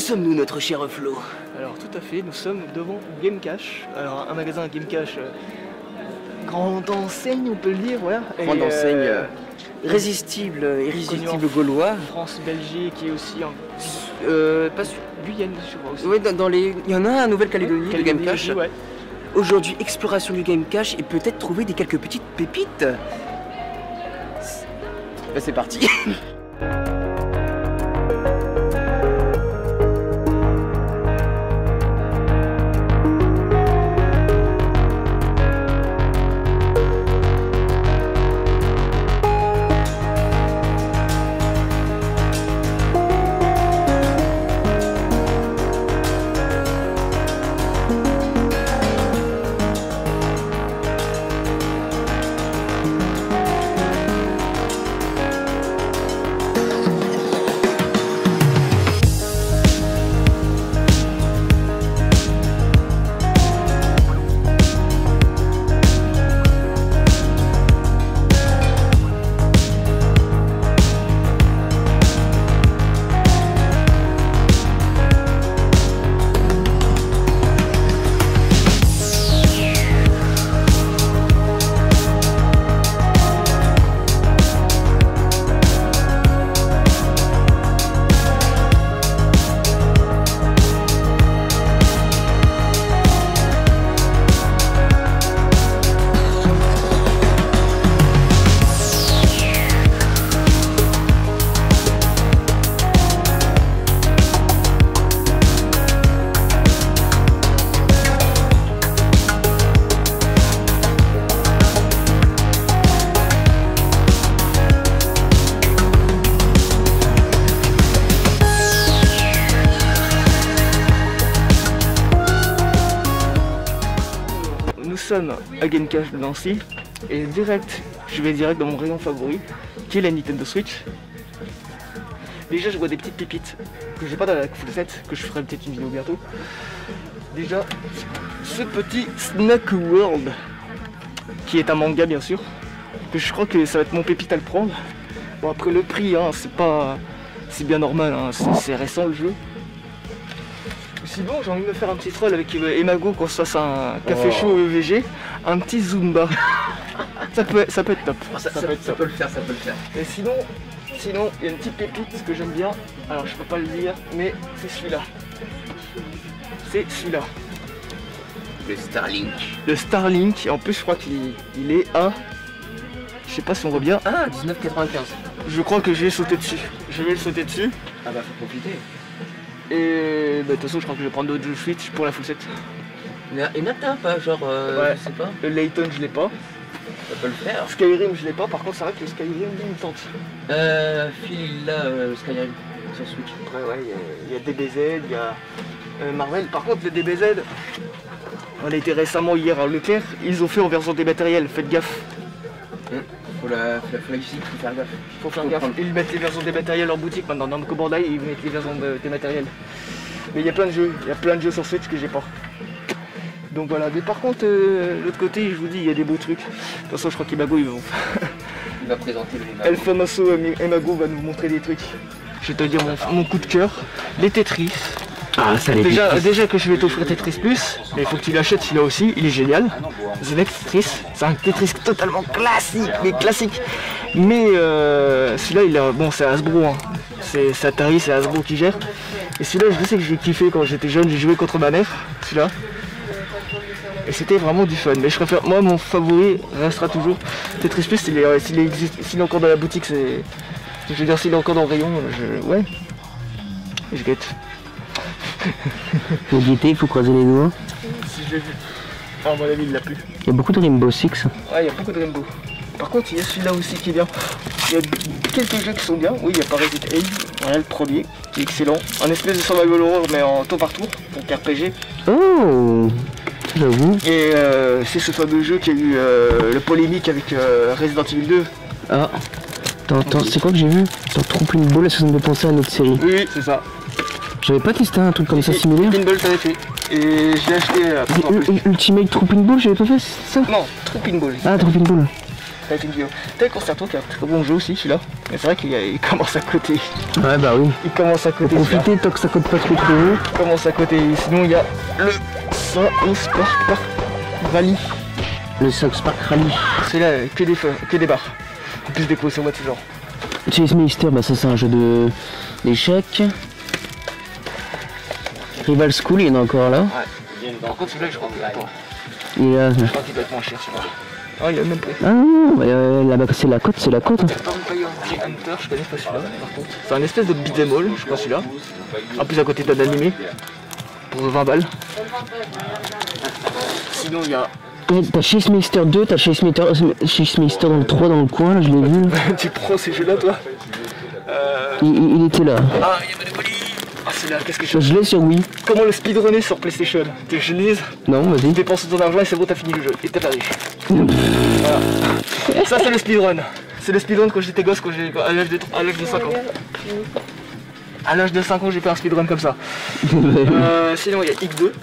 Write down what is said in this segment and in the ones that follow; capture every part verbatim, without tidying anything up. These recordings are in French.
sommes-nous, notre cher Flo? Alors tout à fait, nous sommes devant Game Cache. Alors un magasin Game Cache, euh, grande enseigne on peut le dire, voilà. Grande et, enseigne euh, irrésistible, irrésistible en gaulois. France, Belgique et aussi en Euh, pas sûr. Guyane, je crois aussi. Oui, dans, dans les... il y en a un en Nouvelle-Calédonie, le Game Cache. Ouais. Aujourd'hui, exploration du Game Cache et peut-être trouver des quelques petites pépites. Ben, c'est parti. Nous sommes à Game Cache de Nancy et direct, je vais direct dans mon rayon favori qui est la Nintendo Switch. Déjà je vois des petites pépites que j'ai pas dans la full set, que je ferai peut-être une vidéo bientôt. Déjà ce petit Snack World qui est un manga bien sûr, que je crois que ça va être mon pépite à le prendre. Bon après le prix hein, c'est pas, c'est bien normal, hein, c'est récent le jeu. Sinon j'ai envie de me faire un petit troll avec Emago qu'on se fasse un café oh. chaud E V G, un petit Zumba. ça, peut, ça peut être top. Oh, ça, ça, ça, peut être ça top. peut le faire, ça peut le faire. Et sinon, sinon il y a une petite pépite que j'aime bien. Alors je peux pas le dire, mais c'est celui-là. C'est celui-là. Le Starlink. Le Starlink. Et en plus je crois qu'il il est à... Je sais pas si on voit bien. Ah, dix-neuf quatre-vingt-quinze. Je crois que je vais sauter dessus. Je vais le sauter dessus. Ah bah faut profiter. Et bah, de toute façon je crois que je vais prendre d'autres jeux Switch pour la full set. Il y en a un pas, genre euh, Ouais. je sais pas. Le Layton je l'ai pas. Ça peut le faire. Skyrim je l'ai pas, par contre c'est vrai que le Skyrim il me tente. Euh, Phil il l'a euh, Skyrim sur Switch. Ouais ouais, il y, y a D B Z, il y a euh, Marvel. Par contre le D B Z, on a été récemment hier à Leclerc, ils ont fait en version dématérielle, faites gaffe. Mmh. Faut la, faut la, faut la physique, faut faire gaffe. Faut faire faut gaffe. prendre. Ils mettent les versions dématérielles en boutique maintenant, dans Namco Bandai ils mettent les versions dématérielles. Mais il y a plein de jeux, il y a plein de jeux sur Switch que j'ai pas. Donc voilà, mais par contre, euh, l'autre côté, je vous dis, il y a des beaux trucs. De toute façon, je crois qu'Emago, ils vont. Il va présenter le Emago. El Famoso Emago va nous montrer des trucs. Je vais te dire mon, mon coup de cœur, les Tetris. Ah, ça les Déjà, Tetris. déjà que je vais t'offrir Tetris Plus, mais il faut que tu l'achètes celui-là aussi, il est génial. The Next Tetris, c'est un Tetris totalement classique, mais classique. Mais euh, celui-là, il a, bon, c'est Hasbro, hein. C'est Atari, c'est Hasbro qui gère. Et celui-là, je sais que j'ai kiffé quand j'étais jeune, j'ai joué contre ma mère, celui-là. Et c'était vraiment du fun. Mais je préfère, moi, mon favori restera toujours Tetris Plus. S'il est, s'il existe, s'il est encore dans la boutique, c'est, je veux dire, s'il est encore dans le rayon, je, ouais, je guette. Faut guetter, il faut croiser les doigts. Si je l'ai vu. Ah, à mon avis, il l'a plus. Il y a beaucoup de Rainbow Six. Ouais, il y a beaucoup de Rainbow. Par contre, il y a celui-là aussi qui est bien. Il y a quelques jeux qui sont bien. Oui, il y a Parasite Eve, voilà, le premier, qui est excellent. Un espèce de survival horror, mais en tour par tour, donc R P G. Oh, j'avoue. Et euh, c'est ce fameux jeu qui a eu euh, le polémique avec euh, Resident Evil deux. Ah, attends, attends, c'est quoi que j'ai vu? Dans Tromping Ball, ça me fait penser à notre série. Oui, oui, c'est ça. J'avais pas testé un truc comme ça similaire. Pinball, t'avais fait. Et j'ai acheté. Euh, U- U- Ultimate Trooping Ball, j'avais pas fait, c'est ça? non, True Pinball. Ah, Trooping Ball. avec une vidéo. T'as le Concerto qui est un très bon jeu aussi celui-là. Mais c'est vrai qu'il il commence à côté. Ouais, bah oui. Il commence à côté. Profitez tant que ça coûte pas trop trop haut. Il commence à côté. Sinon il y a le South Park Rally. Le South Park Rally. C'est là que des feux, que des barres. En plus des coups, c'est moi de ce genre. Chase Meister, bah ça c'est un jeu de d'échecs. Rival School, il y en a encore là. Ouais. Par contre celui-là je crois qu'il est pas. Il est là. Je crois qu'il doit être moins cher celui-là. Ah il a le même prix. Ah non, bah, euh, là-bas c'est la côte, c'est la côte. Hein. Vampire Hunter, je connais pas celui-là par contre. C'est un espèce de beat'em all, je crois celui-là. En plus à côté t'as d'animé. Pour vingt balles. Sinon il y a. Ouais, t'as Chase Meister deux, t'as Chase Meister, Chase Meister dans le trois dans le coin, là je l'ai vu. Tu prends ces jeux là toi euh... il, il, il était là. Ah il y a Monopoly. Ah c'est là, qu'est-ce que je Je l'ai sur Wii. Comment le speedrunner sur PlayStation? Tu je lise. Non, vas-y. Tu dépenses ton argent et c'est bon, t'as fini le jeu. Et t'es pas riche. Voilà. Ça c'est le speedrun. C'est le speedrun quand j'étais gosse, quand j'ai à l'âge de, à l'âge de cinq ans. À l'âge de cinq ans j'ai fait un speedrun comme ça. euh, sinon il y a X deux.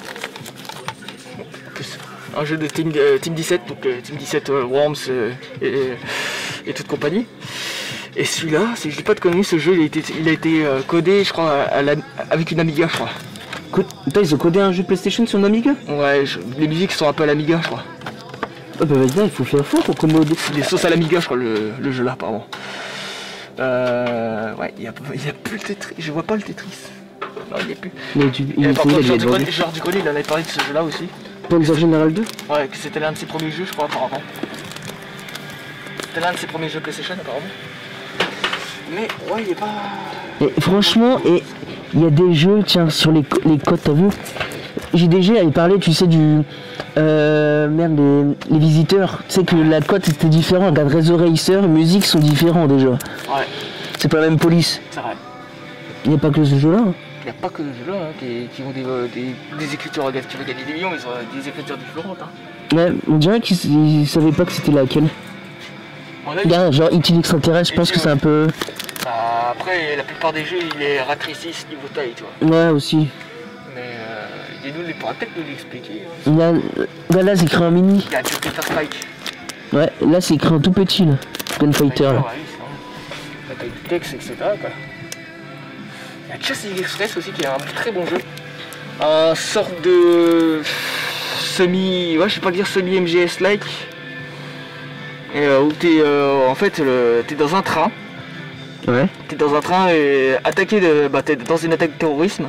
Un jeu de Team, euh, Team dix-sept, donc euh, Team dix-sept euh, Worms euh, et, et toute compagnie. Et celui-là, si je dis pas de conneries, ce jeu il a été, il a été euh, codé je crois à la, avec une Amiga je crois. Putain, ils ont codé un jeu PlayStation sur une Amiga? Ouais, je, les musiques sont un peu à l'Amiga je crois. Ah bah vas-y, il faut faire fort pour commoder. Les sauces à l'Amiga je crois le, le jeu là pardon. Euh, ouais, il n'y a, a plus le Tetris, je vois pas le Tetris. Non, il n'y a plus. Mais tu, il et par contre, il genre, du genre du Grenier, il en avait parlé de ce jeu là aussi. Panzer General deux? Ouais, que c'était l'un de ses premiers jeux je crois apparemment. C'était l'un de ses premiers jeux PlayStation apparemment. Mais ouais, il est pas... Et franchement, et il y a des jeux, tiens, sur les, les codes, t'as vu? J D G avait parlé, tu sais, du... Euh, merde, les, les visiteurs. Tu sais que la cote était différente. Adresse Racer, musique sont différents déjà. Ouais. C'est pas la même police. C'est vrai. Il n'y a pas que ce jeu-là. Hein. Il n'y a pas que ce jeu-là hein, qui, qui ont des, euh, des, des écritures, regarde, tu veux gagner des millions, ils ont des écritures différentes. Hein. Ouais, on dirait qu'ils ne savaient pas que c'était laquelle. Regarde, genre E T extraterrestre, je pense que c'est un peu... Bah, après, la plupart des jeux, ils les raccourcissent niveau taille, tu vois. Ouais, aussi. Mais euh, nous, il pourra peut-être nous l'expliquer. Là, là, là c'est écrit en mini. Il y a Jupiter Spike. Ouais, là, c'est écrit en tout petit, là. Gunfighter, là. Ouais, oui, c'est vrai. Avec du texte, et cetera, quoi. Il y a Chassis Express aussi, qui est un très bon jeu. Un sorte de... semi... Ouais, je sais pas dire semi-M G S-like. Et euh, où t'es euh, en fait le, t'es dans un train. Ouais. T'es dans un train et attaqué de. Bah t'es dans une attaque de terrorisme.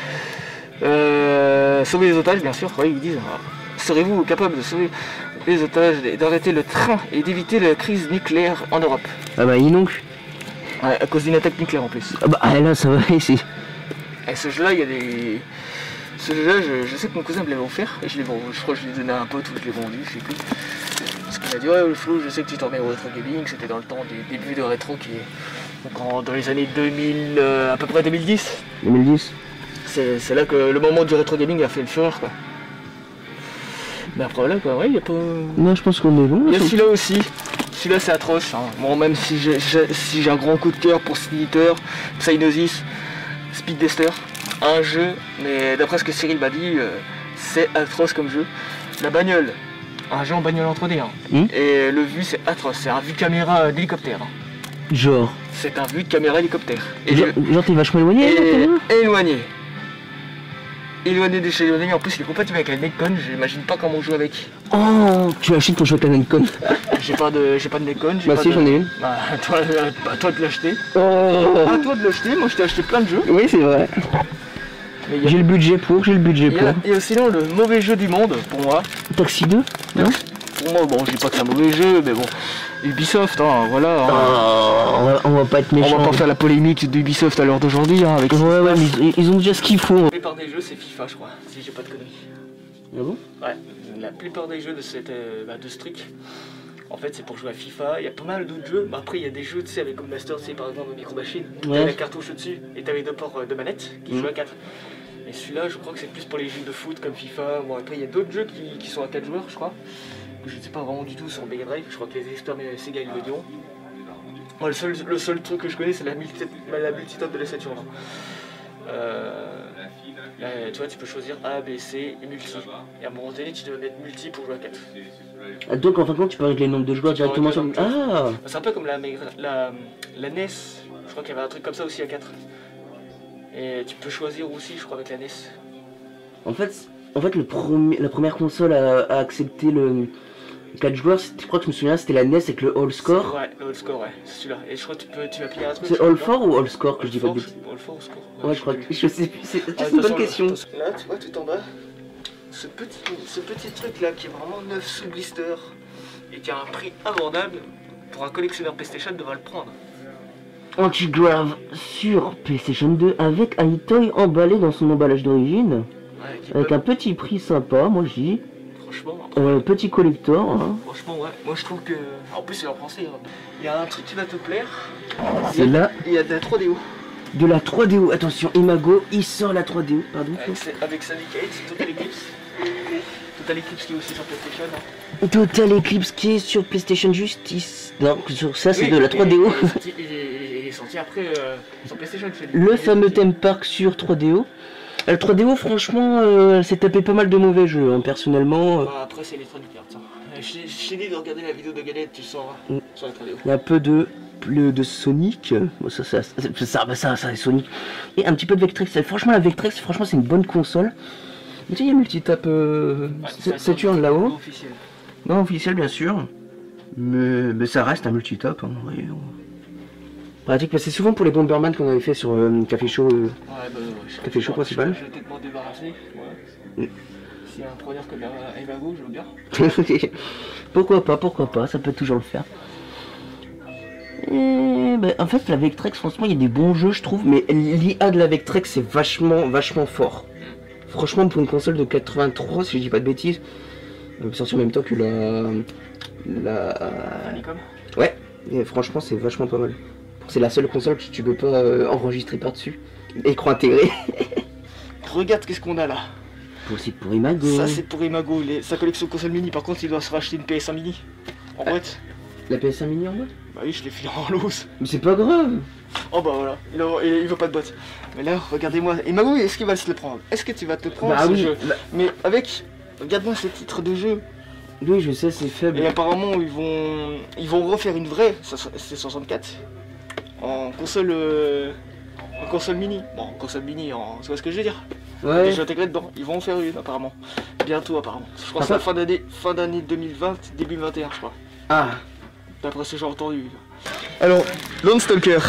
Euh, sauver les otages bien sûr, ouais, ils disent. Serez-vous capable de sauver les otages et d'arrêter le train et d'éviter la crise nucléaire en Europe? Ah bah dis donc. Ouais, à cause d'une attaque nucléaire en plus. Ah bah là ça va ici. Et ce jeu là il y a des. Ce jeu là je, je sais que mon cousin me l'avait offert et je l'ai vendu. Je crois que je l'ai donné à un pote ou je l'ai vendu, je sais plus. Parce qu'il m'a dit ouais Flo, je sais que tu t'en mets au rétro gaming, c'était dans le temps des débuts de rétro qui est donc en, dans les années deux mille, euh, à peu près deux mille dix. deux mille dix. C'est là que le moment du rétro gaming a fait le fureur quoi. Mais après là quoi, ouais il y a pas... Non je pense qu'on est bon. Il y a celui-là aussi, celui-là c'est atroce. Hein. Bon même si j'ai si j'ai un grand coup de cœur pour Sniter, Psygnosis, Speed Duster, un jeu, mais d'après ce que Cyril m'a dit, euh, c'est atroce comme jeu. La bagnole. Un jeu en bagnole en trois D. Hein. Mmh. Et le vu c'est atroce, c'est un vu caméra d'hélicoptère. Hein. Genre C'est un vu de caméra hélicoptère. Et genre je... genre t'es vachement éloigné et... là, Éloigné. Éloigné de chez éloigné, en plus il est compatible avec la Nikon, j'imagine pas comment on joue avec. Oh tu achètes ton jouer avec la Nikon. J'ai pas de j'ai pas de Nikon. Bah si de... j'en ai une. Bah toi, bah, toi de l'acheter. Oh. À toi de l'acheter, moi je t'ai acheté plein de jeux. Oui c'est vrai. A... J'ai le budget pour, j'ai le budget pour. Il y a sinon le mauvais jeu du monde pour moi. Taxi deux non. Pour moi, bon, je dis pas que c'est un mauvais jeu, mais bon, Ubisoft, hein, voilà. Hein. Oh, on, va, on va pas être méchant. On va pas faire la polémique d'Ubisoft à l'heure d'aujourd'hui, hein, avec. Ouais, ouais, mais ils, ils ont déjà ce qu'il faut. La plupart des jeux, c'est FIFA, je crois, si j'ai pas de conneries. Ah bon? Ouais, la plupart des jeux de, cette, euh, bah, de ce truc, en fait, c'est pour jouer à FIFA. Il y a pas mal d'autres jeux, mais après, il y a des jeux, tu sais, avec comme Master, tu sais, par exemple, Micro Machine, où ouais. T'as la cartouche au-dessus et t'avais deux ports de manette qui mmh. jouent à quatre. Et celui-là, je crois que c'est plus pour les jeux de foot comme FIFA. Bon, après, il y a d'autres jeux qui, qui sont à quatre joueurs, je crois. Je ne sais pas vraiment du tout sur Mega Drive, je crois que les experts Sega ils le diront. Moi, le, seul, le seul truc que je connais c'est la, multi, la multitop de la Saturn. Euh, Là, tu vois, tu peux choisir A, B, C et multi. Et à un moment donné, tu dois mettre multi pour jouer à quatre. Ah, donc en fin de compte, tu peux régler le nombre de joueurs Tu peux directement sur. régler le nombre de Ah C'est un peu comme la, la, la N E S. Je crois qu'il y avait un truc comme ça aussi à quatre. Et tu peux choisir aussi, je crois, avec la N E S. En fait, en fait le premier, la première console à, à accepter le quatre joueurs, je crois que je me souviens, c'était la N E S avec le All Score. Ouais, le All Score, ouais, c'est celui-là. Et je crois que tu peux, tu vas payer un truc. C'est All four ou All Score que je dis pas de bêtises? All four ou Score? Ouais, je crois que. Je sais plus, c'est Ah, une bonne question. Là, tu vois, tout en bas, ce petit, ce petit truc là qui est vraiment neuf sous blister et qui a un prix abordable, pour un collectionneur PlayStation devra le prendre. Anti-Grave sur PlayStation deux avec un toy emballé dans son emballage d'origine. Ouais, qui Avec peut- un petit prix sympa, moi je dis. Franchement, Euh, petit collector. Hein. franchement, ouais. Moi je trouve que. En plus, c'est en français. Hein. Il y a un truc qui va te plaire. C'est là Il y a de la trois D O. de la trois D O. Attention, Imago, il sort la trois D O. Pardon. Avec, avec Syndicate, Total Eclipse. Total Eclipse qui est aussi sur PlayStation. Hein. Total Eclipse qui est sur PlayStation Justice. Non, sur ça c'est Oui, de la et- trois D O. et Il est sorti, il est- il est sorti après euh, sur PlayStation. c'est- Le il est- fameux theme park sur trois D O. La trois D O, franchement, euh, elle s'est tapé pas mal de mauvais jeux, hein, personnellement. euh, Bah, après, c'est Electronic Arts. Hein. Euh, Je je t'ai dit de regarder la vidéo de Galette, tu sors Mm. sur la trois D O. Il y a un peu de, le- de Sonic. Bon, ça, ça, ça, ça, bah, ça, ça, c'est Sonic. Et un petit peu de Vectrex. Franchement, la Vectrex, franchement, c'est une bonne console. Mais tu sais, il y a multitap euh, Ouais, Sa- c'est Saturn un là-haut. officiel. Non, officiel, bien sûr. Mais, mais ça reste un multitap. Hein, oui, on- pratique, parce que c'est souvent pour les Bomberman qu'on avait fait sur euh, Café Show. euh, Ouais, bah, ouais, je Café chaud principal. Je vais peut-être m'en débarrasser. Ouais. Mm. S'il y a un preneur comme euh, Evago, je veux bien. Pourquoi pas, pourquoi pas, ça peut toujours le faire. Et, bah, en fait, la Vectrex, franchement, il y a des bons jeux, je trouve, mais l'I A de la Vectrex, c'est vachement, vachement fort. Franchement, pour une console de quatre-vingt-trois, si je dis pas de bêtises, elle est sortie en même temps que la. La. Famicom. Ouais, et franchement, c'est vachement pas mal. C'est la seule console que tu peux pas euh, enregistrer par-dessus. Écran intégré. Regarde qu'est-ce qu'on a là. Aussi pour Imago. Ça, c'est pour Imago, les- sa collection console mini. Par contre, il doit se racheter une P S un mini. En boîte. La P S un mini en bas. Bah oui, je l'ai filé en loose. Mais c'est pas grave. Oh bah voilà, il, a- il, il veut pas de boîte. Mais là, regardez-moi. Imago, est-ce qu'il va se le prendre? Est-ce que tu vas te prendre Bah ce oui. jeu? Bah, Mais avec. Regarde-moi ces titres de jeu. oui, je sais, c'est faible. Et apparemment, ils vont, ils vont refaire une vraie C soixante-quatre en console, euh, en console mini. Bon, en console mini, en, tu vois ce que je veux dire? Ouais. Déjà intégré dedans. Ils vont en faire une apparemment. Bientôt apparemment. Je crois que c'est la fin d'année, fin d'année deux mille vingt, début vingt et un, je crois. Ah. D'après ce que j'ai entendu. Alors, Lone Stalker.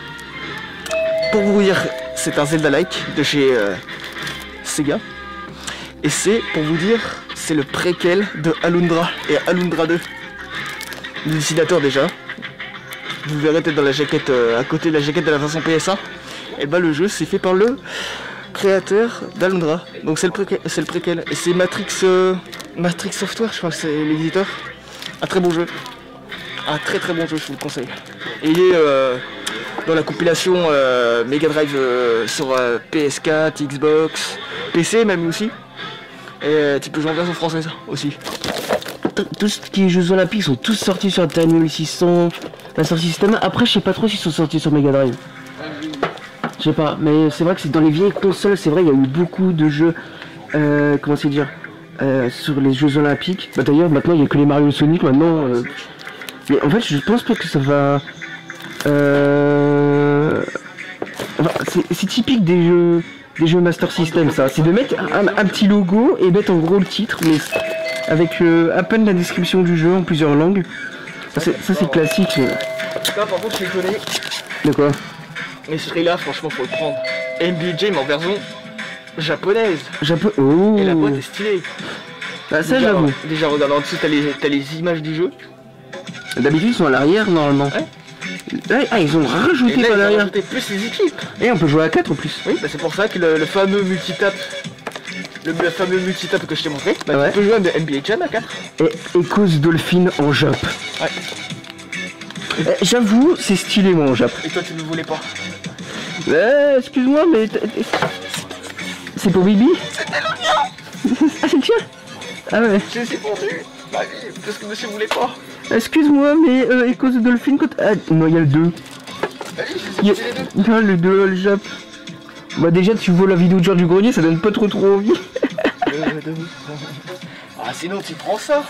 Pour vous dire, c'est un Zelda-like de chez euh, Sega. Et c'est, pour vous dire, c'est le préquel de Alundra et Alundra deux. Le dessinateur déjà. Vous verrez peut-être dans la jaquette, euh, à côté de la jaquette de la version P S un. Et bah le jeu c'est fait par le créateur d'Alundra. Donc c'est le, préquel, c'est le préquel. Et c'est Matrix, euh, Matrix Software, je crois que c'est l'éditeur. Un très bon jeu. Un très très bon jeu, je vous le conseille. Et il est euh, dans la compilation euh, Mega Drive euh, sur euh, P S quatre, Xbox, P C même aussi. Et euh, tu peux jouer en version française aussi. Tout ce qui est Jeux Olympiques sont tous sortis sur Atari mille six cents, Master System. Après, je sais pas trop s'ils sont sortis sur Mega Drive. Je sais pas, mais c'est vrai que c'est dans les vieilles consoles, c'est vrai, il y a eu beaucoup de jeux, euh, comment c'est dire, euh, sur les Jeux Olympiques. Bah d'ailleurs, maintenant, il n'y a que les Mario Sonic, maintenant. euh, Mais en fait, je pense pas que ça va... Euh... enfin, c'est c'est typique des jeux, des jeux Master System, ça. C'est de mettre un, un petit logo et mettre en gros le titre, mais avec euh, à peine la description du jeu en plusieurs langues. Ça, c'est ça, c'est classique. mais- Là par contre je suis étonné. De quoi? Mais celui-là franchement faut le prendre. N B A Jam en version japonaise. Japon. Oh. Et la boîte est stylée. Ah, ça, Déjà, j'avoue. déjà regarde en dessous t'as les, t'as les images du jeu. D'habitude, ils sont à l'arrière, normalement. Ouais, ah, ils ont Et rajouté là par ils ont l'arrière. rajouté plus les équipes. Et on peut jouer à quatre en plus. Oui bah c'est pour ça que le, le fameux multitap. Le, le fameux multitap que je t'ai montré, bah, Ouais. tu peux jouer à N B A Jam à quatre. Et Echoes Dolphin en Jap. Ouais. Eh, J'avoue, c'est stylé, moi, en Jap. Et toi tu ne voulais pas. Eh, excuse-moi, mais... t- t- C'est pour Bibi? C'était le mien. Ah, c'est le tien? Ah ouais. Je les ai vendus. Bah oui, parce que monsieur voulait pas. Excuse-moi, mais euh, Echoes Dolphin, quand... Ah, non, il y a le deux. Bah oui, je Il y les ai a... vendus les deux. Non, le deux, le Jap. Bah déjà tu vois la vidéo de Georges du Grenier, ça donne pas trop trop envie. Ah sinon tu prends ça.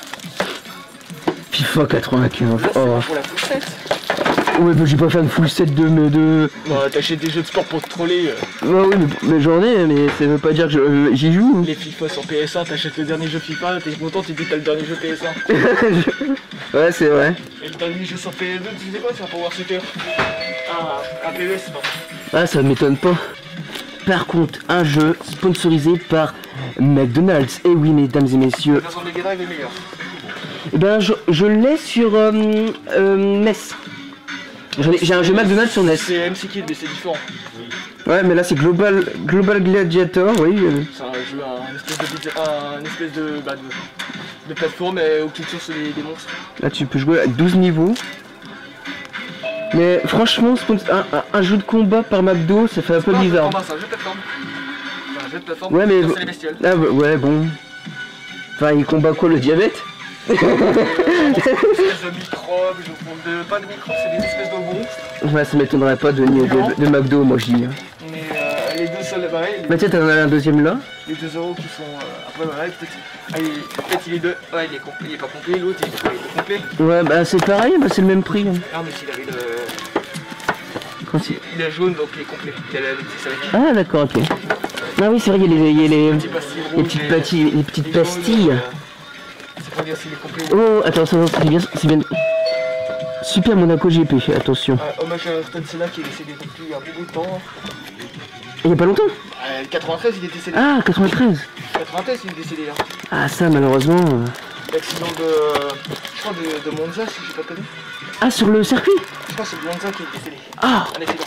FIFA quatre-vingt-quinze. Là, Oh. pour la poussette. Ouais bah j'ai pas fait une full set de... de... de... Non, t'achètes des jeux de sport pour te troller. Euh. Bah oui mais, mais j'en ai, mais ça veut pas dire que je- euh, j'y joue. Les FIFA sur P S un, t'achètes le dernier jeu FIFA, t'es content, tu dis que t'as le dernier jeu P S un. Ouais c'est vrai. Et le dernier jeu sur P S deux, tu sais quoi, c'est un Power Shooter. Ah, un P E S, pardon. Ah ça m'étonne pas. Par contre, un jeu sponsorisé par McDonald's. Et oui mesdames et messieurs. De toute façon, le Mega Drive est meilleur. Eh ben je, je l'ai sur euh, euh, N E S. J'en ai- J'ai un jeu McDonald's sur N E S. C'est M C Kid, mais c'est différent. Ouais mais là c'est Global, Global Gladiator, oui. euh. C'est un jeu, un espèce de, beat- un, une espèce de, bah, de, de plateforme euh, où tu tires sur des, des monstres. Là tu peux jouer à douze niveaux. Mais franchement, spons- un, un- un jeu de combat par McDo, ça fait un peu Non, bizarre. C'est un jeu de plateforme. C'est un jeu de plateforme Ouais, pour mais- casser les bestioles. Ah bah, ouais bon. Enfin il combat quoi, le diabète? C'est des espèces de microbes, je trouve de, pas de microbes, c'est des espèces de monstres. Ouais ça m'étonnerait pas de, de, de, de McDo moi je dis. Mais euh, les deux seuls, pareil, les, Bah tiens t'en as un deuxième là. les deux euros qui sont. Euh, après, voilà, peut-être. Ah, il, peut-être il est deux. Ouais, il est, complet, il est pas complet, l'autre il, il est complet. Ouais bah c'est pareil, bah, c'est le même prix. hein. Ah, mais s'il avait le. Quand c'est- Il est jaune donc il est complet. Il a la notice avec. Ah d'accord, ok. Ah oui c'est vrai, il y a les, il y a les, Petit pastilles les rouges, petites, les- pastilles, les petites les jaunes, pastilles. euh, C'est pour dire s'il est complet. Oh attends, ça va, c'est bien, c'est bien. Super Monaco G P, attention. Euh, hommage à Ayrton Senna qui est décédé depuis un bon bout de temps. Il y a pas longtemps? Euh, quatre-vingt-treize, il est décédé. Ah quatre-vingt-treize. quatre-vingt-treize, il est décédé là. Ah ça malheureusement. euh. L'accident de. Je crois de, de Monza, si j'ai pas connu. Ah sur le circuit? Je crois que c'est de Monza qui est décédé. Ah Un accident.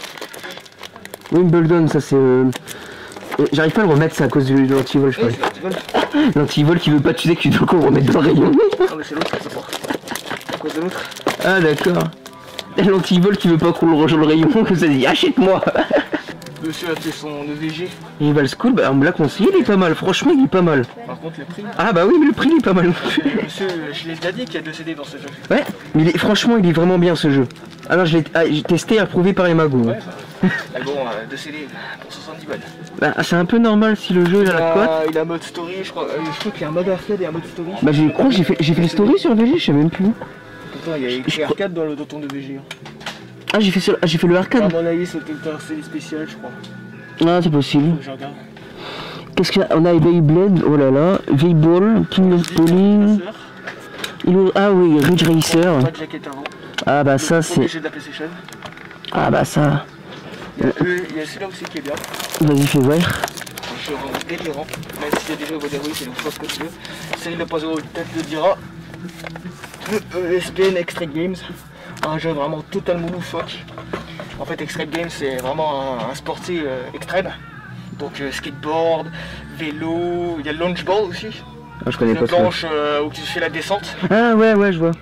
Wimbledon, ça c'est... euh, euh, J'arrive pas à le remettre, ça à cause de l'antivol je Oui, crois. c'est l'antivol. L'antivol qui veut pas, tu sais que tu dois qu'on le remette dans le rayon. Non, mais c'est l'autre, c'est pas. À cause de l'autre. Ah d'accord. L'antivol qui veut pas qu'on le range dans le rayon, comme ça dit achète-moi. Monsieur a fait son E V G. Rival School, bah on me l'a conseillé, il est pas mal, franchement il est pas mal. Par contre, le prix. Ah bah oui mais le prix il est pas mal. Monsieur, je l'ai déjà dit qu'il y a deux C D dans ce jeu. Ouais, mais il est- franchement il est vraiment bien ce jeu. Alors je l'ai ah, j'ai testé, approuvé par les magos. Ouais, bah. Mais bon, euh, deux C D pour soixante-dix balles. Bah c'est un peu normal si le jeu il a la cote. Il a un mode story, je crois. euh, je crois qu'il y a un mode arcade et un mode story. Bah je crois que j'ai fait, j'ai fait le story sur le V G, je sais même plus. Pourtant, il y a écrit arcade dans le dans ton E V G. Ah j'ai fait, sur- ah, j'ai fait le À arcade. mon avis, c'était un C D spécial, je crois. Ah c'est possible. Je regarde. Qu'est-ce qu'il y a? On a Beyblade, oh là là, V-Ball, King of Bowling, il est- ah oui, Ridge Racer. Pas de jaquette avant. Ah bah ça Premier c'est... jeu de la PlayStation. Ah bah ça... Il y a, le- il y a celui-là aussi qui est bien. Vas-y fais voir. Un jeu vraiment délirant. Même s'il y a des jeux, vous dire oui, c'est une chose que tu veux. Cyril Le Poiseau, peut-être le dira. Le E S P N Extreme Games. Un jeu vraiment totalement loufoque. En fait, Extreme Games, c'est vraiment un, un sportif euh, extrême. Donc euh, skateboard, vélo, il y a le launchboard aussi. Ah je connais Une pas ça. planche euh, où tu fais la descente. Ah ouais ouais je vois.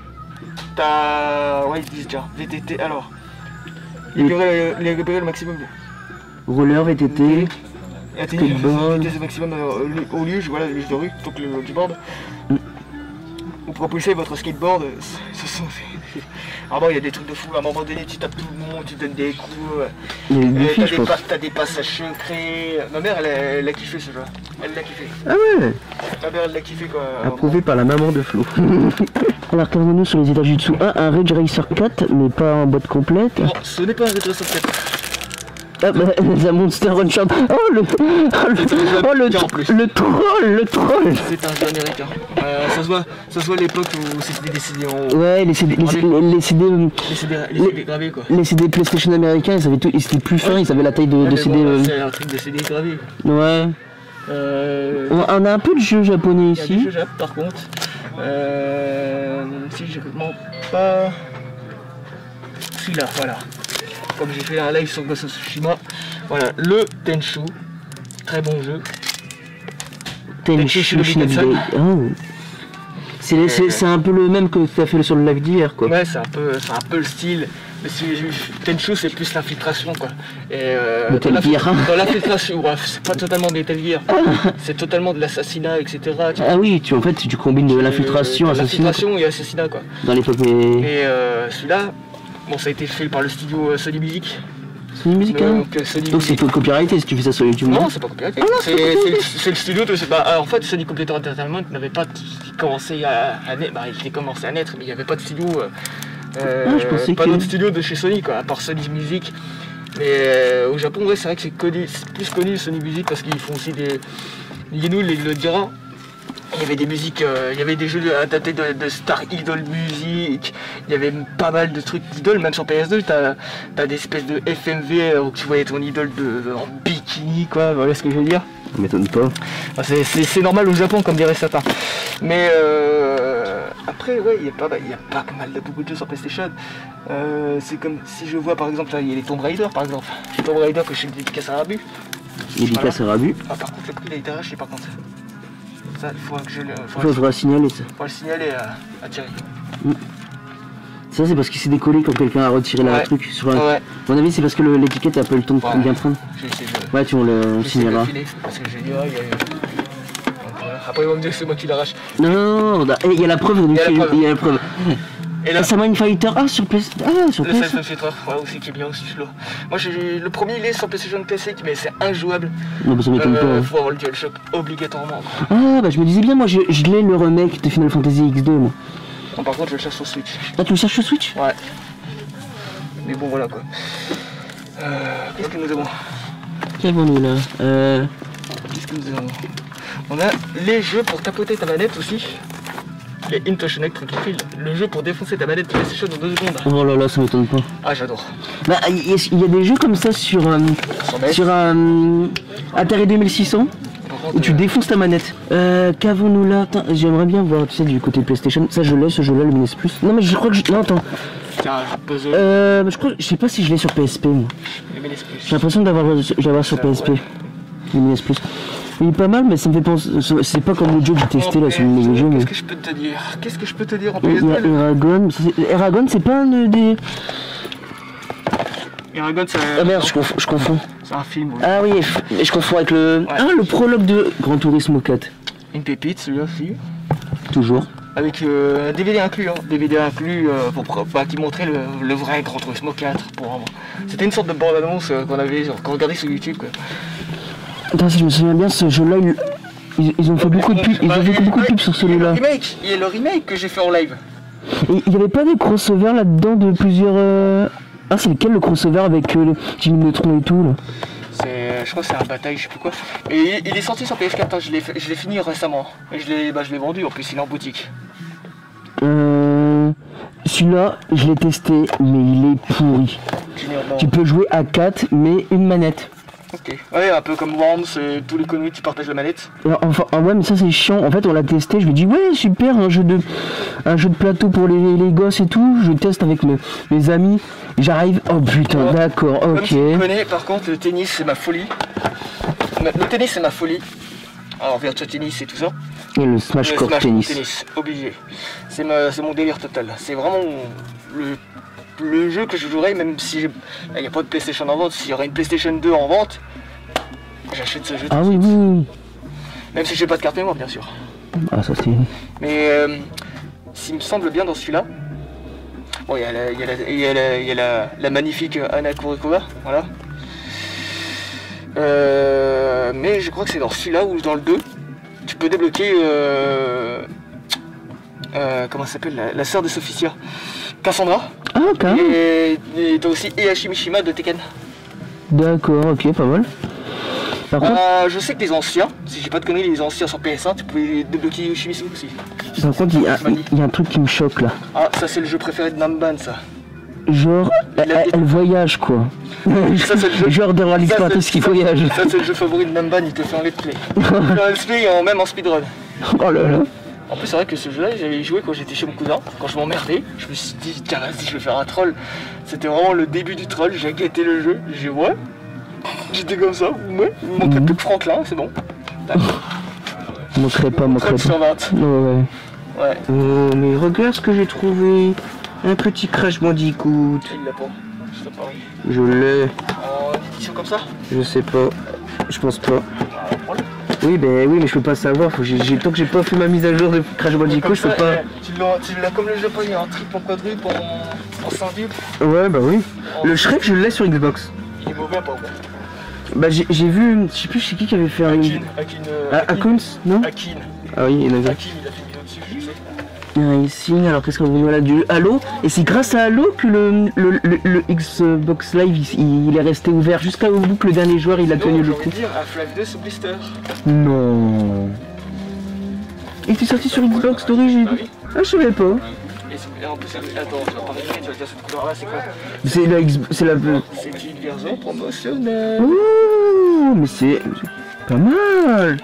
T'as. Ouais, ils disent déjà. V T T. Alors. Et- Libérer, les libérer le maximum de. Roller, V T T, Et atteindre skateboard. la vitesse maximum euh, lu- au luge, voilà, le luge de rue, donc le launchboard. Mm. Vous propulsez votre skateboard. euh, Ce sont. c'est- c'est- Vraiment, il y a des trucs de fou. À un moment donné, tu tapes tout le monde, tu donnes des coups. euh, il y a des euh, défis T'as je des, pense. pa- t'as des passages secrets. Ma mère, elle a, elle a kiffé ce jeu. Elle l'a kiffé. Ah ouais. Ma mère, elle l'a kiffé quoi. Approuvé par la maman de Flo. Alors calmons-nous sur les étages du dessous. Ah un Ridge Racer quatre mais pas en boîte complète. Non, ce n'est pas un rétro sur tête. Ah bah la Monster Rancher. Oh le... Oh le... Oh le... En plus. le troll, le troll. C'est un jeu américain. Euh, ça se voit, ça se voit l'époque où c'était des C D en haut. Ouais les C D, les, C D, les C D, Les C D, les C D gravés quoi. les C D PlayStation américains, ils avaient tout, ils étaient plus fins, ils avaient la taille de, Ouais, de mais C D. bon, euh, C'est un truc de C D gravé. Ouais. Euh, On on a un peu de jeux japonais Il y a des ici. jeux Jap par contre. Euh, si je ne mens pas. Celui-là, voilà. Comme j'ai fait un live sur Ghost of Tsushima. Voilà, le Tenchu. Très bon jeu. Tenchu Shinobi Shinobi Katsai. Day. Oh. C'est les- c'est c'est un peu le même que tu as fait sur le live d'hier quoi. Ouais, c'est un peu, c'est un peu le style. Mais c'est- Tenchu, c'est plus l'infiltration quoi. Et euh, Metal dans la- Gear. dans l'infiltration, ouais, c'est pas totalement Metal Gear. C'est totalement de l'assassinat, et cetera. Tu- Ah oui, tu, en fait tu combines de l'infiltration, Euh, assassinat L'infiltration et assassinat quoi. dans l'époque mais... Et euh, celui-là, bon ça a été fait par le studio euh, Sony Music. Sony Music, Mais, hein. donc, euh, Sony Donc c'est Music. copyrighté si tu fais ça sur YouTube. Non, c'est pas copyrighté. Ah non, c'est c'est- c'est le studio de. Bah, alors, en fait, Sony Computer Entertainment n'avait pas commencé à, à naître. Bah, il était commencé à naître, mais il n'y avait pas de studio. Euh, euh, Ah, je pensais pas que- d'autre studio de chez Sony, quoi, à part Sony Music. Mais euh, au Japon, ouais, c'est vrai que c'est connu, c'est plus connu Sony Music parce qu'ils font aussi des. Yenu le dira. Il y avait des musiques, euh, il y avait des jeux adaptés de, de Star Idol Music, il y avait pas mal de trucs d'idol, même sur P S deux, t'as as des espèces de F M V où tu voyais ton idole de, en bikini, quoi, voilà ce que je veux dire. Ça m'étonne pas. Enfin, c'est- c'est c'est normal au Japon, comme dirait certains. Mais euh, après, ouais, il y a pas, il y a pas mal de beaucoup de jeux sur PlayStation. Euh, c'est comme si je vois par exemple, là, il y a les Tomb Raider par exemple. Les Tomb Raider que je fais une dédicace à Rabu. Dédicace à Rabu. Ah, par contre, le prix il a été arraché par contre. Ça, il faudra que je le. Il faudra- faudra signaler ça. faut le signaler à, à Thierry. Ça c'est parce qu'il s'est décollé quand quelqu'un a retiré la Ouais. truc sur un... Ouais, À mon avis c'est parce que le- l'étiquette a pas eu le temps de Ouais. bien prendre. j'ai essayé de. Ouais tu on le on j'ai essayé de signalera. le filer, parce que j'ai dit, ah, il y a eu. Donc, voilà. Après, ils vont me dire que c'est moi qui l'arrache. Non non non, non, eh, il y a la preuve, y a la preuve. il y a la preuve. Et là, Ah, Mind Fighter, ah sur P S... Ah sur le P S... Self Fighter, ouais, aussi qui est bien aussi celui-là. Moi, j'ai le premier, il est sur PlayStation Classic, mais c'est injouable. Non bah ça m'étonne Euh, pas. faut avoir le DualShock obligatoirement. Ah bah je me disais bien moi je, je l'ai le remake de Final Fantasy X deux moi. Non, par contre, je le cherche sur Switch. Ah tu le cherches sur Switch? Ouais. Mais bon, voilà quoi. Euh, Qu'est-ce que nous avons Qu'avons-nous là? Euh... Qu'est-ce que nous avons On a les jeux pour tapoter ta manette aussi. Les Intouchonnect Tricky Field. Le jeu pour défoncer ta manette PlayStation en deux secondes. Oh là là ça m'étonne pas. Ah, j'adore. Bah il y, a- il y a des jeux comme ça sur... euh, Sur N E S. sur un... Atari deux mille six cents Par contre, où tu euh, défonces ta manette. Euh, qu'avons-nous là? Attends, j'aimerais bien voir, tu sais, du côté PlayStation. Ça, je l'ai, ce jeu-là, le M N E S Plus. Non, mais je crois que je... Non, attends. c'est un puzzle. Euh, je crois... Je sais pas si je l'ai sur P S P, moi. Le M N E S Plus. J'ai l'impression d'avoir l'avoir sur P S P. Ouais. Le M N E S Plus. Il est pas mal, mais ça me fait penser... C'est pas comme le jeu que j'ai testé, là, sur le nouveau jeu, mais... Qu'est-ce que je peux te dire Qu'est-ce que je peux te dire en Il y a P S deux? Eragon. c'est- Eragon, c'est pas un des... Eragon, c'est Ah merde, je confonds. Je confonds. c'est un film. Oui. Ah oui, mais je confonds avec le... Ouais. Ah, le prologue de Gran Turismo quatre. Une pépite, celui-là aussi. Toujours. Avec euh, un D V D inclus, hein. D V D inclus euh, pour, bah, qui montrait le, le vrai Gran Turismo quatre. Pour, c'était une sorte de bande-annonce euh, qu'on avait, genre, qu'on regardait sur YouTube. Quoi. Attends, si je me souviens bien, ce jeu-là, il- ils, ils ont fait beaucoup de pubs, ils Bah, ont fait beaucoup de pubs sur celui-là. Il y a le remake, il y a le remake que j'ai fait en live. Et il y avait pas des crossovers là-dedans de plusieurs... euh, Ah, c'est lequel le crossover avec euh, le petit Neutron et tout, là? C'est, je crois que c'est un bataille, je sais plus quoi. Et il, il est sorti sur P S quatre, hein. je l'ai fait- je l'ai fini récemment. Et je l'ai bah, je l'ai vendu, en plus il est en boutique. Euh... Celui-là, je l'ai testé, mais il est pourri. Généralement. Tu peux jouer à quatre, mais une manette. Ok. Ouais, un peu comme Worms, euh, tous les conneries, tu partages la manette. Alors, Enfin, ah ouais, mais ça c'est chiant. En fait, on l'a testé. Je lui dis ouais, super, un jeu de, un jeu de plateau pour les, les gosses et tout. Je teste avec mes, mes amis. J'arrive. Oh putain, Ouais. d'accord, Comme ok. tu me connais, par contre, le tennis c'est ma folie. Le tennis c'est ma folie. Alors, Virtua Tennis et tout ça. Et le Smash Le Court Smash Tennis. tennis, obligé. C'est ma- c'est mon délire total. C'est vraiment le, le jeu que je jouerais, même si il n'y a pas de PlayStation en vente. S'il y aurait une PlayStation deux en vente, j'achète ce jeu. Ah oui, oui, oui. Même si j'ai pas de carte mémoire, bien sûr. Ah ça c'est. Mais euh, s'il me semble bien dans celui-là, bon, il y a la, il y a la, il y a la, il y a la- la magnifique Anna Kurikova, voilà. Euh, mais je crois que c'est dans celui-là ou dans le deux, tu peux débloquer, euh, euh, comment ça s'appelle, la, la sœur de Sophicia, Cassandra, Ah quand même. et, et t'as aussi Heihachi Mishima de Tekken. D'accord, ok, pas mal. Par contre, Euh, je sais que les anciens, si j'ai pas de conneries, les anciens sur P S un, tu pouvais débloquer Yoshimitsu aussi. par contre, il y, a- il y a un truc qui me choque là. Ah, ça c'est le jeu préféré de Namban, ça. Genre, elle, elle- elle voyage quoi. Ça, c'est le jeu. Genre de Rally Ça, Spartus c'est- qui ça, voyage. Ça c'est le jeu favori de Namban, il te fait en let's play. En let's play, en- même en speedrun. Oh là là. En plus c'est vrai que ce jeu-là, j'avais joué quand j'étais chez mon cousin, quand je m'emmerdais, je me suis dit tiens vas-y je vais faire un troll. C'était vraiment le début du troll, j'ai guetté le jeu, j'ai ouais. J'étais comme ça, ouais, il me manquait Mhm. plus que Franklin, c'est bon. Montrerai pas, montrerai trente sur pas. vingt. Ouais, ouais. Ouais, Euh, mais regarde ce que j'ai trouvé. Un petit Crash Bandicoot. il l'a pas. Je te parie. Je l'ai. En édition comme ça. Je sais pas. Je pense pas. Ah, prends-le. Oui, ben oui, mais je peux pas savoir. Faut que j'ai- j'ai- tant que j'ai pas fait ma mise à jour de Crash Bandicoot, Comme je peux ça, pas. eh, Tu l'as tu l'as comme le japonais, en triple, en quadruple, en, en cinquuple. Ouais, bah oui. Le Shrek, je l'ai sur Xbox. il est mauvais à pas bon. Bah j'ai vu, je sais plus chez qui qui avait fait un... Akin, Akin, euh, Ah, Akons, non Akin. Ah oui, il y en avait. Akin, il a fait une vidéo dessus, je sais. Il y en a ici, alors qu'est-ce qu'on voit là, du Halo. Et c'est grâce à Halo que le, le, le, le Xbox Live, il, il est resté ouvert jusqu'à au bout que le dernier joueur, il a tenu non, le coup. dire Half-Life deux sous blister. Non. Il était sorti sur Xbox d'origine. Bah oui. Ah, je savais pas. Et, et en plus, attends, je vais pas vérifier, tu vas dire cette couleur là, c'est quoi? C'est la Xbox, c'est la... C'est une version promotionnelle. Ouh, mais c'est pas mal.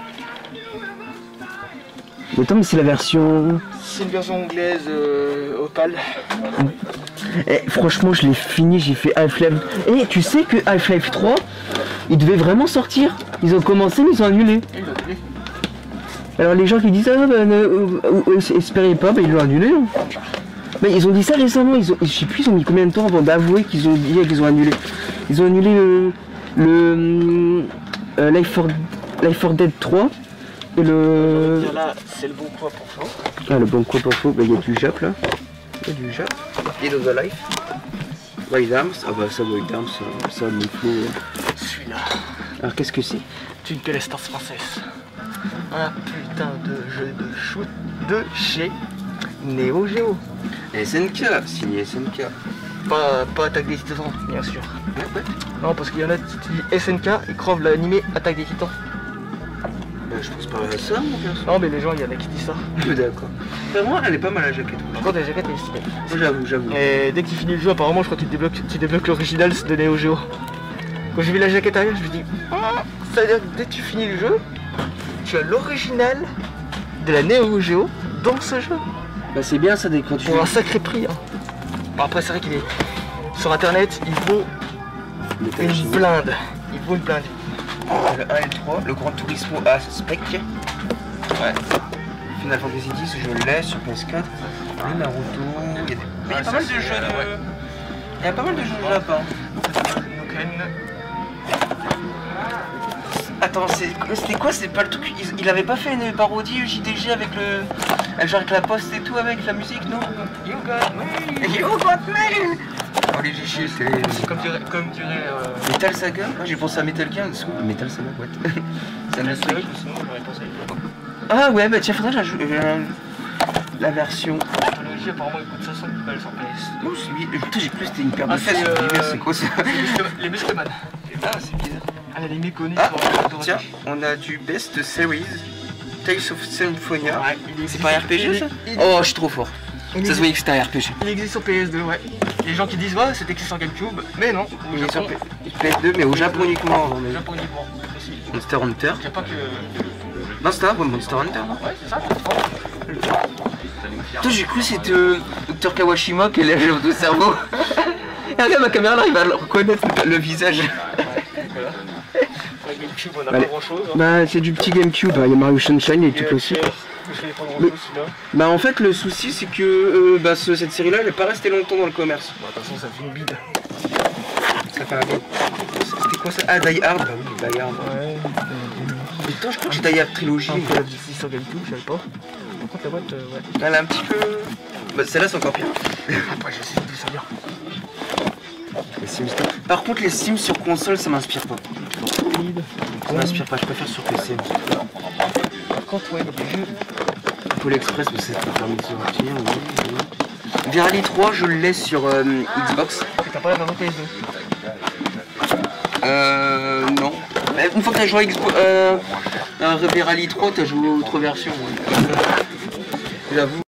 Mais attends, mais c'est la version... C'est une version anglaise euh, opale. Eh, franchement, je l'ai fini, j'ai fait Half-Life. Et tu sais que Half-Life trois, il devait vraiment sortir. Ils ont commencé, mais ils ont annulé. Il a annulé. Alors les gens qui disent ah bah ne euh, euh, espérez pas, bah ils l'ont annulé. Hein. Mais ils ont dit ça récemment, ils ont, je sais plus ils ont mis combien de temps avant d'avouer qu'ils ont dit qu'ils ont annulé. Ils ont annulé le, le euh, Life for Life for Dead trois et le. Là, c'est le bon quoi pour ça. Ah le bon quoi pour faux, bah il y a du Jap là. Il y a du Jap. Et the Life. Wild Arms, ah bah ça Wild Arms, ça, ça me faut. Celui-là. Alors qu'est-ce que c'est? C'est une belle estance française. Un putain de jeu de shoot de chez Neo Geo. S N K, signé S N K. Pas, pas Attaque des Titans, bien sûr. Ouais, ouais. Non, parce qu'il y en a qui disent S N K et Crove l'animé Attaque des Titans. Bah, je pense pas à ça, mon perso. Non, mais les gens, il y en a qui disent ça. D'accord. Vraiment, elle est pas mal la jaquette. Par contre, la jaquette est stylée. J'avoue, j'avoue. Et dès que tu finis le jeu, apparemment, je crois que tu débloques, tu débloques l'original de Neo Geo. Quand j'ai vu la jaquette arrière, je me dis, ah, ça veut dire que dès que tu finis le jeu, tu as l'original de la Neo Geo dans ce jeu. Bah c'est bien ça, des quand tu... Pour un sacré prix. Hein. Bon, après, c'est vrai qu'il est sur internet, il vaut une blinde. Il vaut une blinde. Le un et le trois, le Gran Turismo A Spec. Ouais. Final Fantasy dix, je l'ai sur P S quatre. Le Naruto. Il y a, des... Mais il y a pas mal de jeux de. Il y a pas mal de jeux de Japon. Attends, c'était quoi? C'est pas le truc. Il, il avait pas fait une parodie J D G avec le. Genre avec la poste et tout, avec la musique, non? You got me. You got me. Oh les G G, c'est. Comme dirait. Comme dirait euh... Metal Saga? Moi j'ai pensé à Metal Gear en dessous. Metal Saga, what? Ça me c'est vrai que sinon j'aurais pensé. Ah ouais, bah tiens, faudrait que j'ajoute euh, la version. L'anthologie apparemment il coûte soixante balles sur P S. Oh, c'est bizarre. Putain, j'ai cru que c'était une paire de Ah, fesses. euh... C'est quoi ça? Les Muscleman. Ah, c'est bizarre. Un anime connu Ah, sur tiens, on a du Best Series, Tales of Symphonia. Ouais, c'est pas un R P G ça? Oh, je suis trop fort. Ça se voyait que c'était un R P G. Il existe sur P S deux, ouais. Les gens qui disent ouais, c'était que sur GameCube, mais non. Il est sur P S deux, mais au Japon uniquement. Au Japon uniquement, précis. Monster Hunter. Il n'y a pas que. Non, c'était un Monster Hunter, non? Ouais, c'est ça, c'est fort. Putain, j'ai cru que c'était euh, Docteur Kawashima qui est l'agent de cerveau. Et regarde ma caméra là, il va reconnaître le visage. GameCube, on a pas grand chose. Hein. Bah, c'est du petit GameCube, il y a Mario Sunshine et tout possible. Mais, bah, en fait, le souci, c'est que euh, bah, ce, cette série-là, elle n'est pas restée longtemps dans le commerce. Bon, de toute façon, ça fait une bide. Ça fait un bide. C'était quoi ça? Ah, Die Hard, bah oui, Die Hard. Ouais. Putain, je crois que j'ai Die Hard Trilogy. Un peu la d'ici sur GameCube, je savais pas. Par contre, la boîte, euh, ouais. Elle est un petit peu. Bah, celle-là, c'est encore pire. Après, je sais d'où ça vient. Les Sims. Par contre, les Sims sur console, ça m'inspire pas. Ça m'inspire pas, je préfère sur P C. Par contre, ouais, il y a des jeux. Pôle Express, mais c'est pas permis de sortir. Oui, oui. Virali trois, je le laisse sur euh, Xbox. T'as pas la version P S deux? Euh. Non. Mais une fois que t'as joué à Xbox. Euh. Un Virali trois, t'as joué aux autres versions. J'avoue.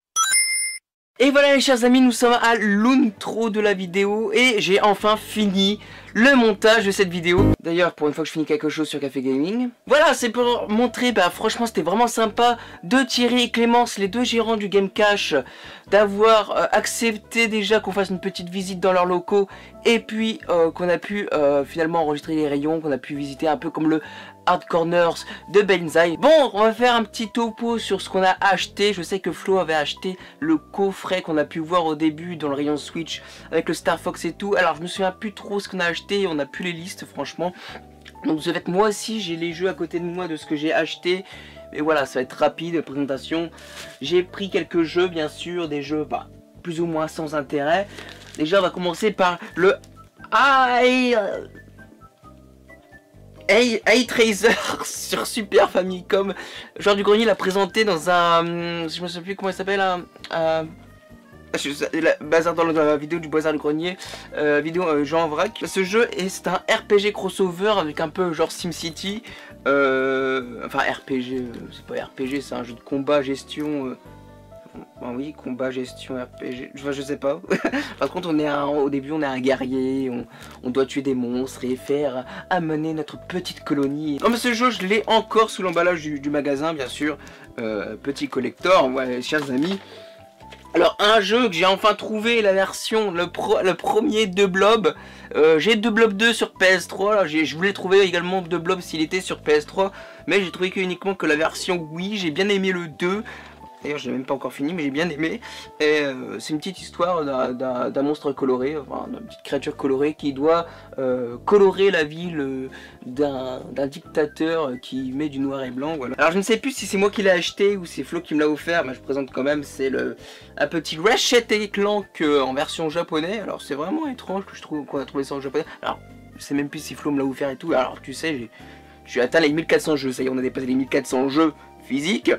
Et voilà les chers amis, nous sommes à l'outro de la vidéo et j'ai enfin fini le montage de cette vidéo. D'ailleurs, pour une fois que je finis quelque chose sur Café Gaming. Voilà, c'est pour montrer, bah franchement c'était vraiment sympa de Thierry et Clémence, les deux gérants du Game Cache, d'avoir euh, accepté déjà qu'on fasse une petite visite dans leurs locaux et puis euh, qu'on a pu euh, finalement enregistrer les rayons, qu'on a pu visiter un peu comme le Hard Corners de Benzaï. Bon, on va faire un petit topo sur ce qu'on a acheté. Je sais que Flo avait acheté le coffret qu'on a pu voir au début dans le rayon Switch avec le Star Fox et tout. Alors je me souviens plus trop ce qu'on a acheté, on a plus les listes franchement. Donc ça va être moi aussi, j'ai les jeux à côté de moi de ce que j'ai acheté. Mais voilà, ça va être rapide la présentation. J'ai pris quelques jeux bien sûr, des jeux bah, plus ou moins sans intérêt. Déjà on va commencer par le Hey, hey, hey Tracer sur Super Famicom. Joueur du Grenier l'a présenté dans un... Je me souviens plus comment il s'appelle, un... un la, bazar dans la vidéo du Bazar du Grenier, euh, vidéo euh, Jean en vrac. Ce jeu est c'est un R P G crossover avec un peu genre SimCity. Euh, enfin R P G, euh, c'est pas R P G, c'est un jeu de combat, gestion... Euh, Ben oui, combat, gestion, R P G, enfin, je sais pas. Par contre, on est un, au début, on est un guerrier, on, on doit tuer des monstres et faire amener notre petite colonie. Comme ce jeu, je l'ai encore sous l'emballage du, du magasin, bien sûr. Euh, petit collector, ouais, chers amis. Alors, un jeu que j'ai enfin trouvé, la version, le, pro, le premier de Blob. Euh, j'ai deux Blob deux sur P S trois, là, je voulais trouver également deux Blob s'il était sur P S trois. Mais j'ai trouvé que uniquement que la version Wii, j'ai bien aimé le deux. D'ailleurs, je l'ai même pas encore fini, mais j'ai bien aimé. Et euh, c'est une petite histoire d'un monstre coloré, enfin, d'une petite créature colorée qui doit euh, colorer la ville euh, d'un dictateur qui met du noir et blanc. Voilà. Alors, je ne sais plus si c'est moi qui l'ai acheté ou c'est Flo qui me l'a offert, mais je présente quand même. C'est le un petit Ratchet et Clank euh, en version japonais. Alors, c'est vraiment étrange que je trouve qu'on a trouvé ça en japonais. Alors, je sais même plus si Flo me l'a offert et tout. Alors, tu sais, je suis atteint les mille quatre cents jeux. Ça y est, on a dépassé les mille quatre cents jeux physiques.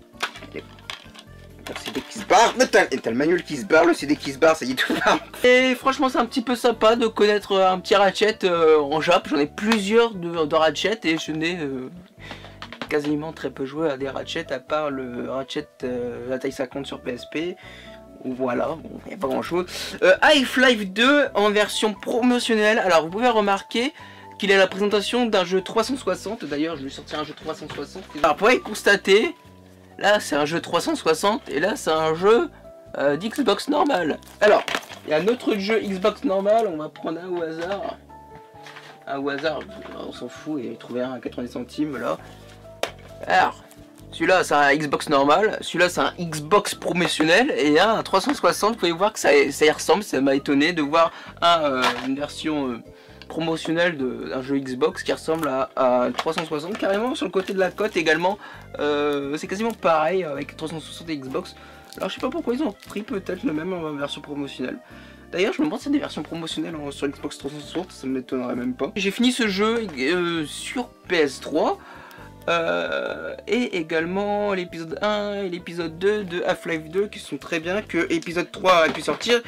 C'est des qui se barrent, et t'as le manuel qui se barre, le C D qui se barre, ça y est tout va. Et franchement c'est un petit peu sympa de connaître un petit Ratchet euh, en Jap, j'en ai plusieurs de, de Ratchet et je n'ai euh, quasiment très peu joué à des Ratchet à part le Ratchet euh, la taille cinquante sur P S P. Voilà, bon, il n'y a pas grand chose. Euh, Half-Life deux en version promotionnelle, alors vous pouvez remarquer qu'il est la présentation d'un jeu trois cent soixante, d'ailleurs je lui ai sorti un jeu trois cent soixante. Alors vous pouvez constater... Là c'est un jeu trois cent soixante et là c'est un jeu euh, d'Xbox normal. Alors, il y a un autre jeu Xbox normal, on va prendre un au hasard. Un au hasard, on s'en fout, et trouver un à quatre-vingt-dix centimes là. Alors, celui-là c'est un Xbox normal, celui-là c'est un Xbox promotionnel et un trois cent soixante, vous pouvez voir que ça, ça y ressemble, ça m'a étonné de voir un, euh, une version... Euh, promotionnel d'un jeu Xbox qui ressemble à, à trois cent soixante carrément. Sur le côté de la cote également euh, c'est quasiment pareil avec trois cent soixante et Xbox. Alors je sais pas pourquoi ils ont pris peut-être le même en version promotionnelle. D'ailleurs je me demande si c'est des versions promotionnelles en, sur Xbox trois cent soixante, ça ne m'étonnerait même pas. J'ai fini ce jeu euh, sur P S trois euh, et également l'épisode un et l'épisode deux de Half-Life deux qui sont très bien, que épisode trois a pu sortir.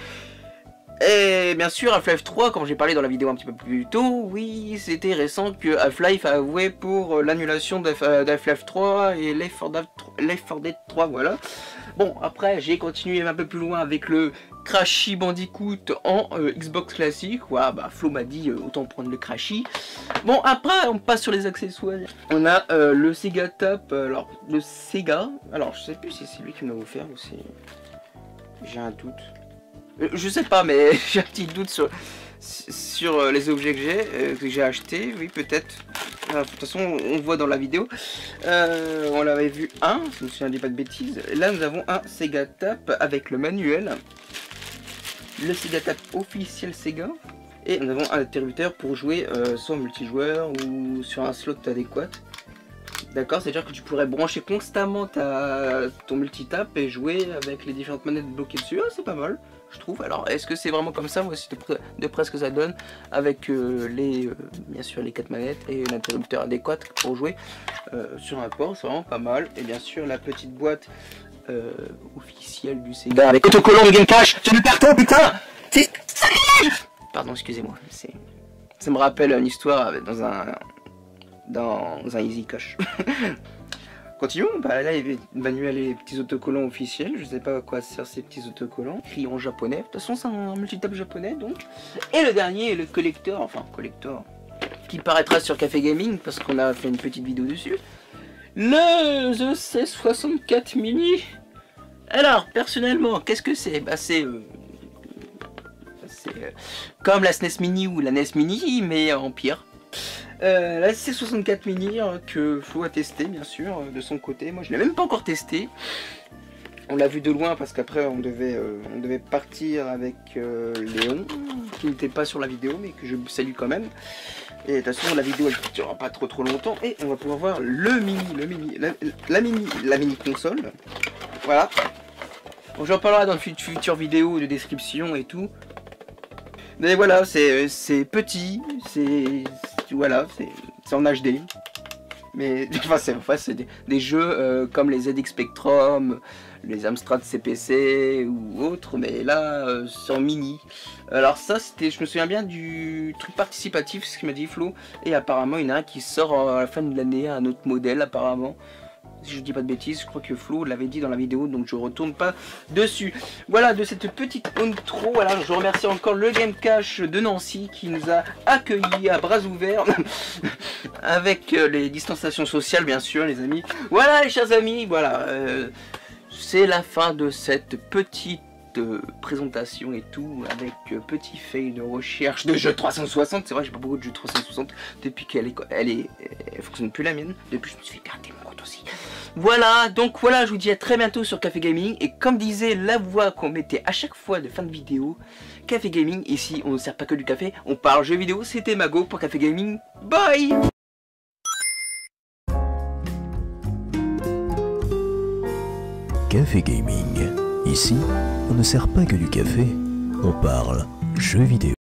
Et bien sûr Half-Life trois, comme j'ai parlé dans la vidéo un petit peu plus tôt, oui c'était récent que Half-Life a avoué pour l'annulation d'Half-Life trois et Left four Dead trois, voilà. Bon après j'ai continué un peu plus loin avec le Crashy Bandicoot en euh, Xbox classique. Ouais, bah Flo m'a dit euh, autant prendre le Crashy. Bon après on passe sur les accessoires. On a euh, le Sega Tap, alors le Sega, alors je sais plus si c'est lui qui me l'a offert ou c'est... J'ai un doute. Je sais pas, mais j'ai un petit doute sur, sur les objets que j'ai euh, que j'ai acheté. Oui, peut-être. De toute façon, on le voit dans la vidéo. Euh, on l'avait vu un, je me souviens pas de bêtises. Là, nous avons un Sega Tap avec le manuel. Le Sega Tap officiel Sega. Et nous avons un interrupteur pour jouer euh, soit en multijoueur ou sur un slot adéquat. D'accord, c'est-à-dire que tu pourrais brancher constamment ta, ton multitap et jouer avec les différentes manettes bloquées dessus. Ah, c'est pas mal, je trouve. Alors, est-ce que c'est vraiment comme ça? Moi, c'est de, près, de près ce que ça donne avec euh, les, euh, bien sûr, les quatre manettes et l'interrupteur adéquat pour jouer euh, sur un port. C'est vraiment pas mal. Et bien sûr, la petite boîte euh, officielle du Sega avec autocollant de Game Cash sur le carton, putain. Pardon, excusez-moi. Ça me rappelle une histoire dans un... dans un Easy Cash. Continuons, bah là il y avait manuel et les petits autocollants officiels, je sais pas à quoi servent ces petits autocollants, écrit en japonais, de toute façon c'est un multitap japonais donc. Et le dernier, le collector, enfin collector, qui paraîtra sur Café Gaming parce qu'on a fait une petite vidéo dessus, le The C soixante-quatre Mini. Alors personnellement, qu'est-ce que c'est? Bah c'est... Euh, c'est euh, comme la S N E S Mini ou la N E S Mini, mais en pire. Euh, la C soixante-quatre Mini euh, que Flo a testé bien sûr euh, de son côté. Moi je l'ai même pas encore testé. On l'a vu de loin parce qu'après on devait euh, on devait partir avec euh, Léon qui n'était pas sur la vidéo mais que je salue quand même. Et de toute façon la vidéo elle ne durera pas trop trop longtemps et on va pouvoir voir le mini, le mini, la, la mini, la mini console. Voilà. Bon, j'en parlerai dans une future vidéo de description et tout. Mais voilà, c'est petit, c'est voilà, c'est en H D. Mais enfin, c'est enfin, des, des jeux euh, comme les Z X Spectrum, les Amstrad C P C ou autres, mais là euh, c'est en mini. Alors ça, c'était, je me souviens bien du truc participatif, ce qu'il m'a dit Flo, et apparemment il y en a un qui sort à la fin de l'année, un autre modèle apparemment. Si je dis pas de bêtises, je crois que Flo l'avait dit dans la vidéo, donc je retourne pas dessus. Voilà, de cette petite intro, voilà, je remercie encore le Game Cache de Nancy qui nous a accueillis à bras ouverts, avec euh, les distanciations sociales bien sûr les amis. Voilà les chers amis, voilà, euh, c'est la fin de cette petite euh, présentation et tout, avec euh, petit fail de recherche de jeu trois cent soixante. C'est vrai que j'ai pas beaucoup de jeux trois cent soixante depuis qu'elle est, elle est, elle fonctionne plus la mienne, depuis je me suis fait pirater mon compte aussi. Voilà, donc voilà, je vous dis à très bientôt sur Café Gaming. Et comme disait la voix qu'on mettait à chaque fois de fin de vidéo, Café Gaming, ici on ne sert pas que du café, on parle jeux vidéo. C'était Mago pour Café Gaming, bye. Café Gaming, ici on ne sert pas que du café, on parle jeux vidéo.